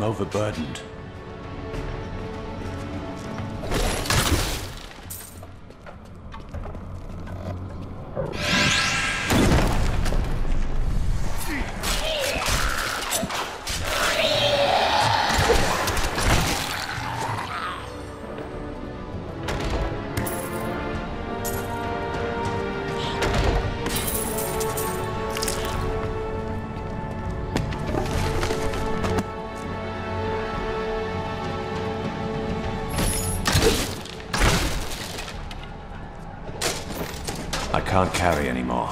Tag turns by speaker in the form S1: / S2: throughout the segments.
S1: I'm overburdened. I can't carry anymore.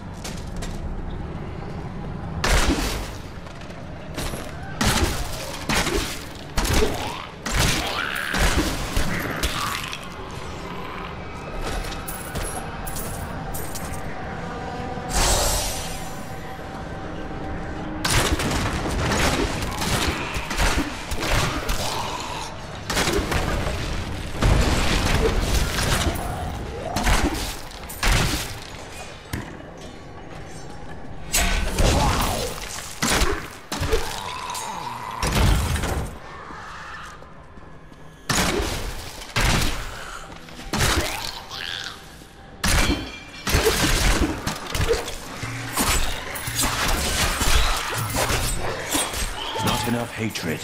S1: Enough hatred.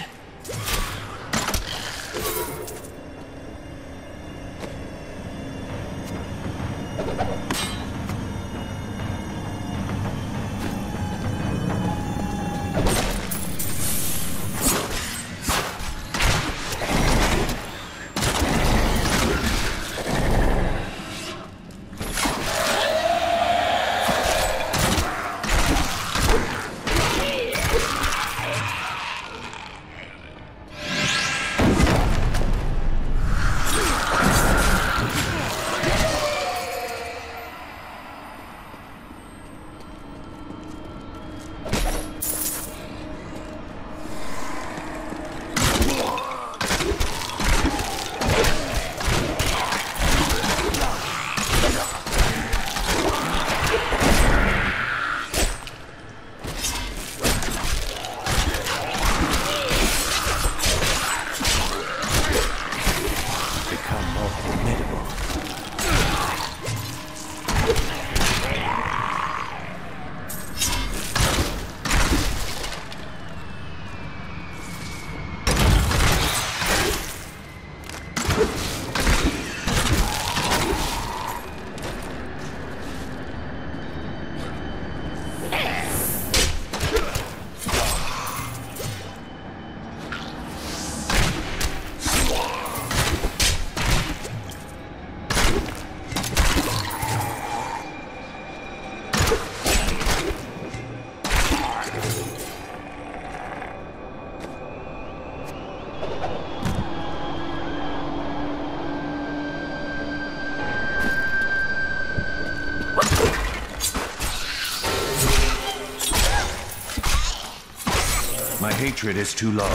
S1: My hatred is too low.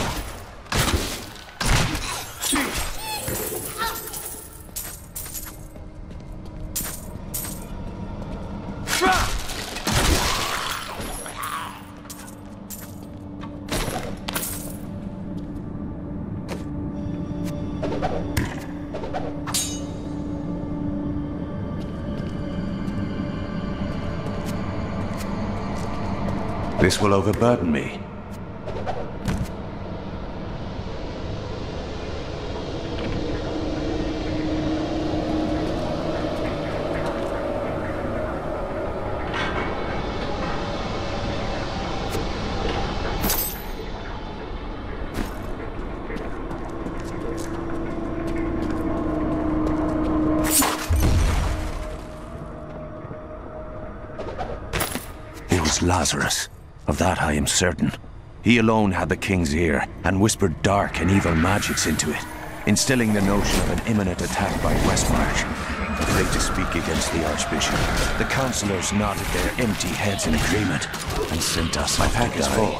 S1: This will overburden me. It was Lazarus. Of that I am certain. He alone had the king's ear, and whispered dark and evil magics into it, instilling the notion of an imminent attack by Westmarch. Afraid to speak against the Archbishop, the councillors nodded their empty heads in agreement, and sent us. My pack is full.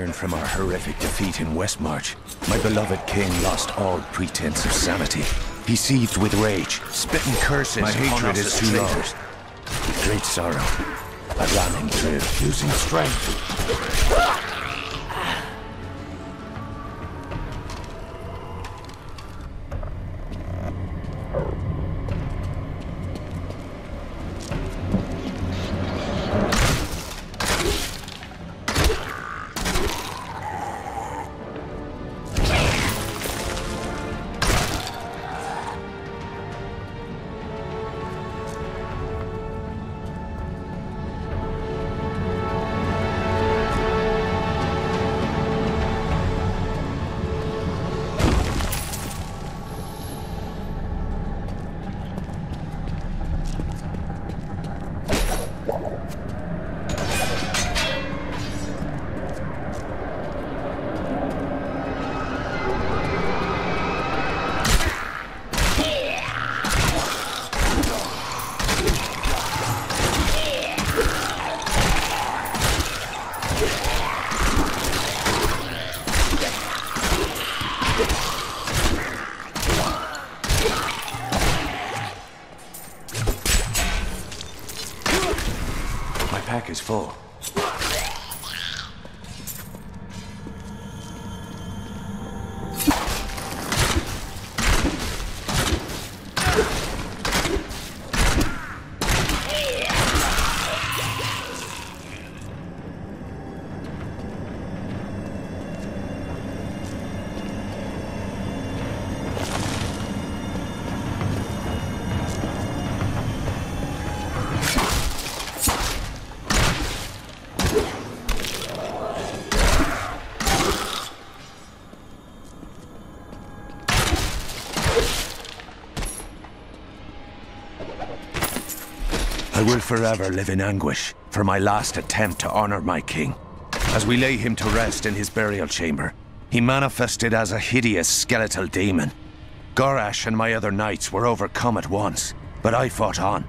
S1: learned from our horrific defeat in Westmarch, my beloved king lost all pretense of sanity. He seethed with rage, spitting curses. My hatred is too long. With great sorrow, I ran him through, losing strength. Pack is full. I will forever live in anguish for my last attempt to honor my king. As we lay him to rest in his burial chamber, he manifested as a hideous skeletal demon. Gorash and my other knights were overcome at once, but I fought on.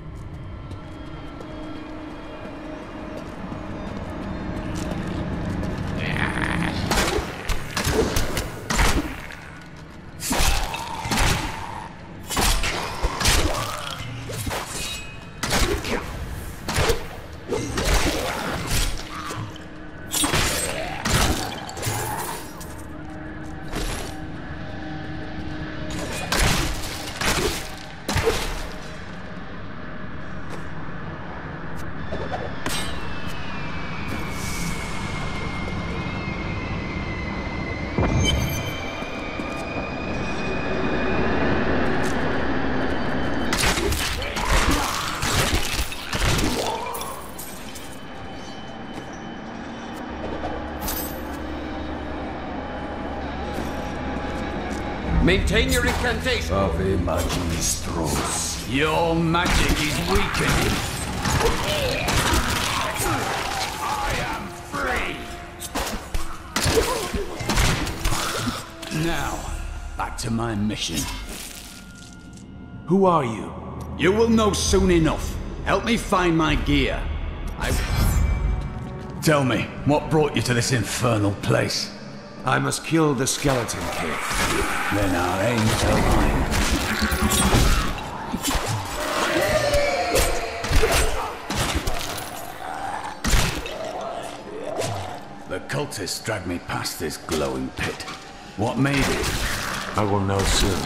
S2: Maintain your incantation.
S3: Ave Magistros.
S2: Your magic is weakening. I am free. Now, back to my mission.
S3: Who are you?
S2: You will know soon enough. Help me find my gear. Tell me, what brought you to this infernal place?
S3: I must kill the Skeleton King.
S2: Then our aims align. The cultists dragged me past this glowing pit. What made it?
S3: I will know soon.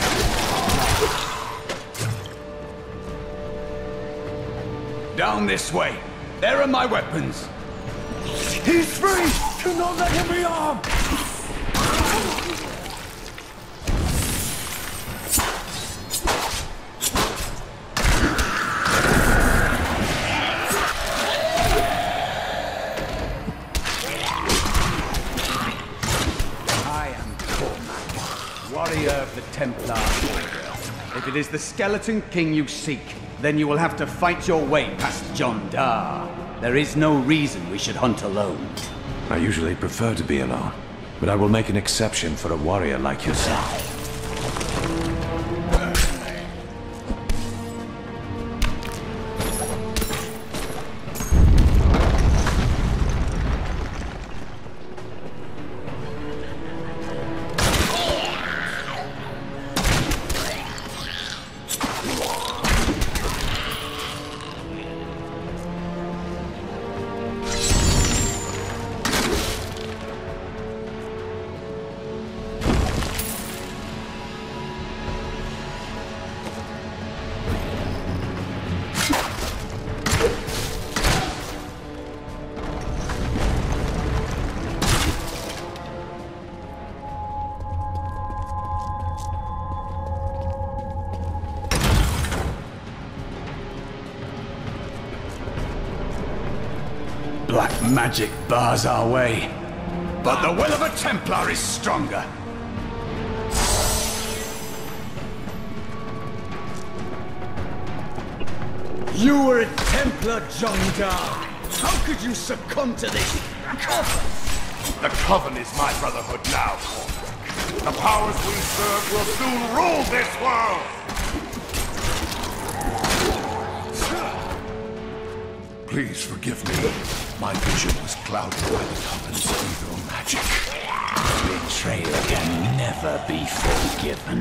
S2: Down this way. There are my weapons.
S3: He's free! Do not let him be armed!
S2: I am Cormac, warrior of the Templar Order. If it is the Skeleton King you seek, then you will have to fight your way past Jondar. There is no reason we should hunt alone.
S3: I usually prefer to be alone, but I will make an exception for a warrior like yourself.
S2: Magic bars our way. But the will of a Templar is stronger. You were a Templar, John Dar. How could you succumb to this coven?
S4: The Coven is my brotherhood now, Cormac. The powers we serve will soon rule this world! Please forgive me. My vision was clouded by the Coven's evil magic.
S2: Betrayal can never be forgiven.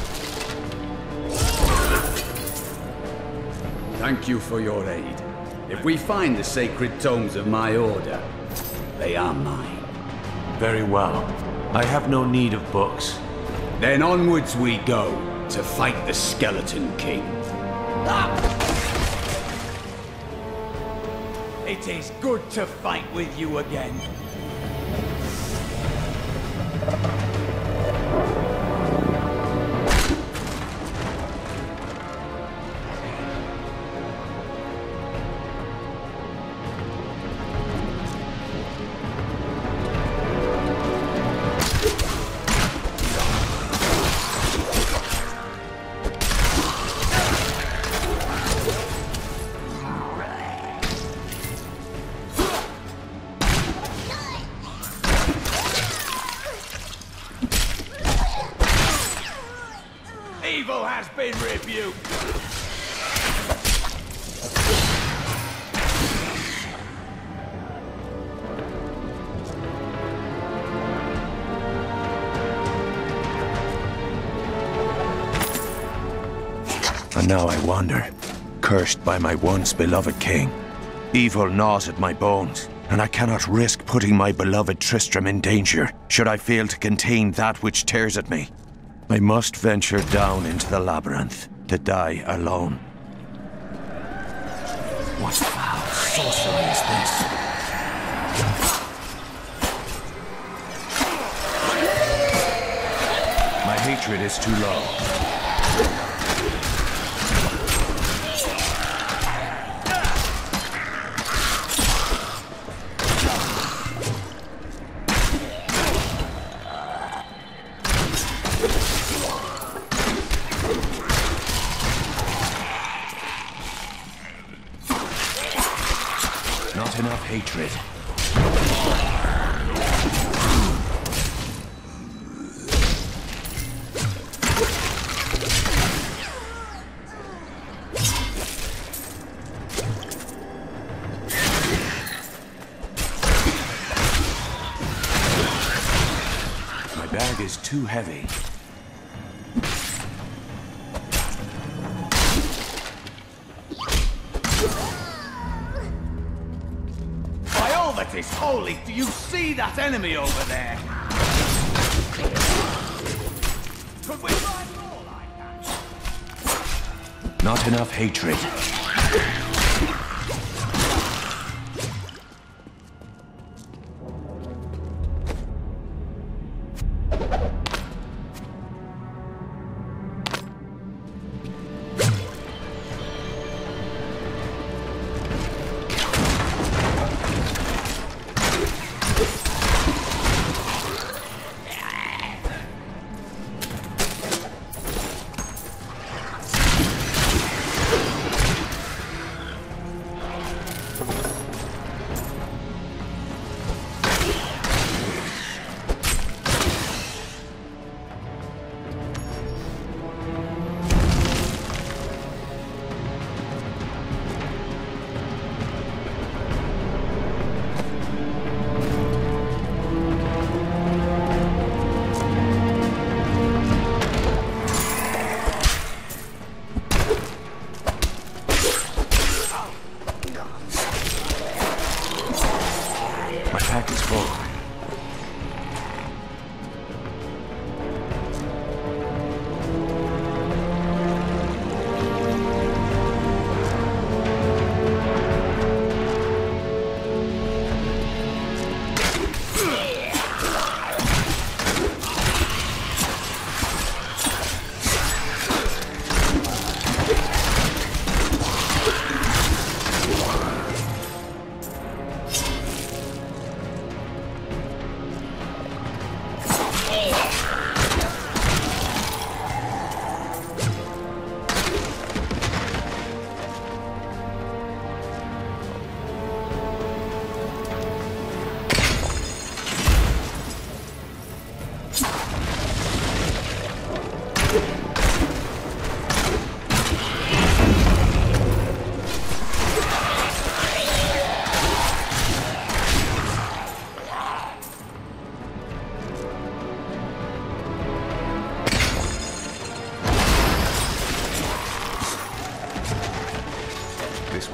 S2: Thank you for your aid. If we find the sacred tomes of my order, they are mine.
S3: Very well. I have no need of books.
S2: Then onwards we go, to fight the Skeleton King. It is good to fight with you again. Evil has been rebuked!
S1: And now I wander, cursed by my once beloved king. Evil gnaws at my bones, and I cannot risk putting my beloved Tristram in danger, should I fail to contain that which tears at me. I must venture down into the labyrinth, to die alone.
S2: What foul sorcery is this?
S3: My hatred is too low. Not enough hatred. My bag is too heavy.
S2: That is holy! Do you see that enemy over there? Could we find more like that?
S3: Not enough hatred.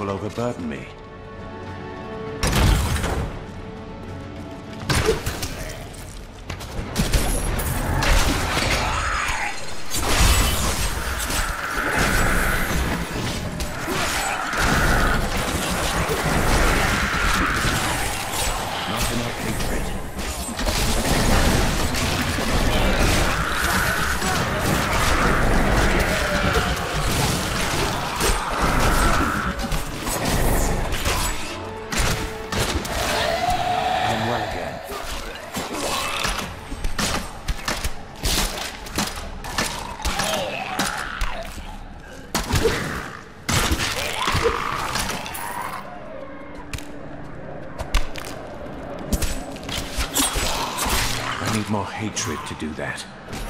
S3: will overburden me.
S1: Not enough hatred. I'm well again.
S3: I need more hatred to do that.